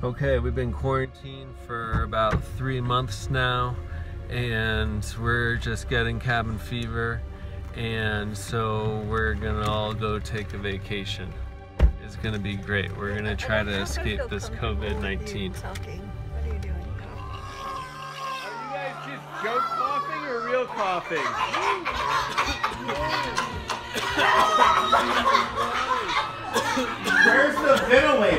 Okay, we've been quarantined for about 3 months now, and we're just getting cabin fever, and so we're gonna all go take a vacation. It's gonna be great. We're gonna try to escape this COVID-19. What are you doing? Are you guys just joke coughing or real coughing? Where's the ventilator?